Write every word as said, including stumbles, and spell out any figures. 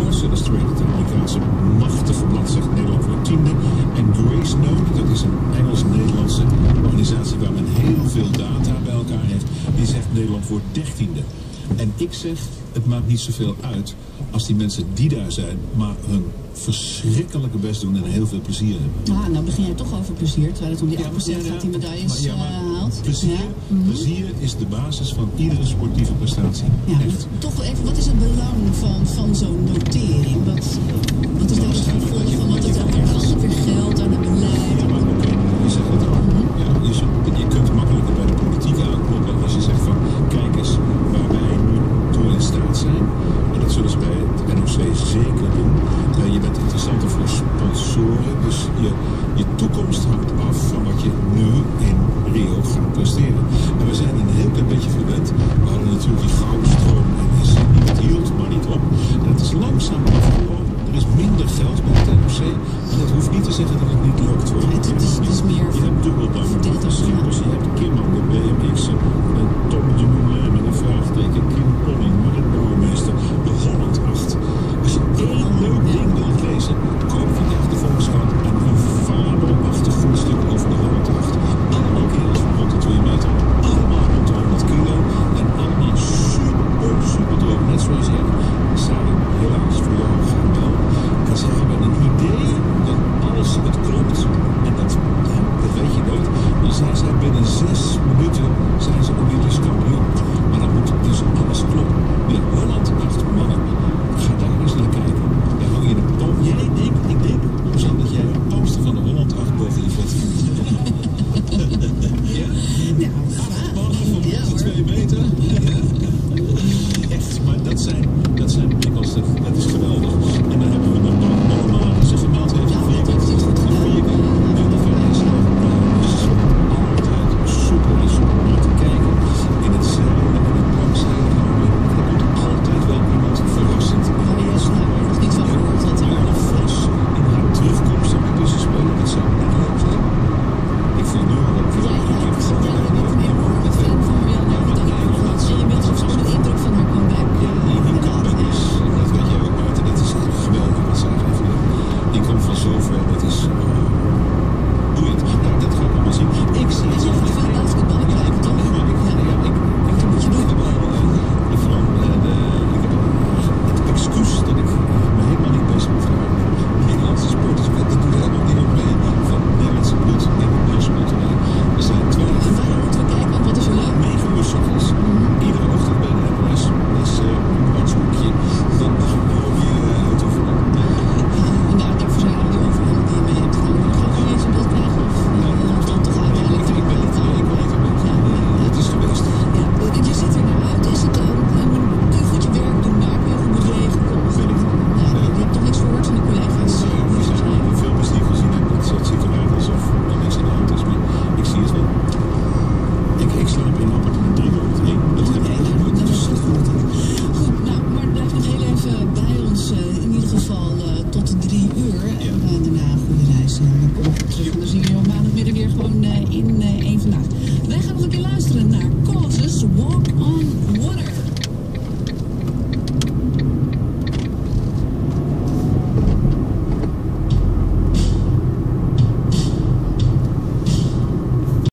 Sports Illustrated, een Amerikaanse machtige blad, zegt Nederland wordt tiende. En Grace Note, dat is een Engels-Nederlandse organisatie waar men heel veel data bij elkaar heeft, die zegt Nederland wordt dertiende. En ik zeg, het maakt niet zoveel uit als die mensen die daar zijn, maar hun verschrikkelijke best doen en heel veel plezier hebben. Ah, nou begin jij toch over plezier, terwijl het om die acht procent ja, ja, gaat die medailles maar, ja, maar uh, haalt. Plezier, Ja. Mm-hmm. plezier is de basis van iedere sportieve prestatie. Ja, echt. Toch even, wat is het belang van, van zo'n notering? Wat, wat is nou het gevolg van wat het ook kost weer geld aan het beleid? Ja, maar oké, je zegt het al. Ja, je, zult, je kunt makkelijker bij de politiek aankloppen als je zegt van, kijk eens waar wij nu toe in staat zijn. En dat zullen ze bij het N O C zeker doen. Uh, je bent interessanter voor sponsoren, dus je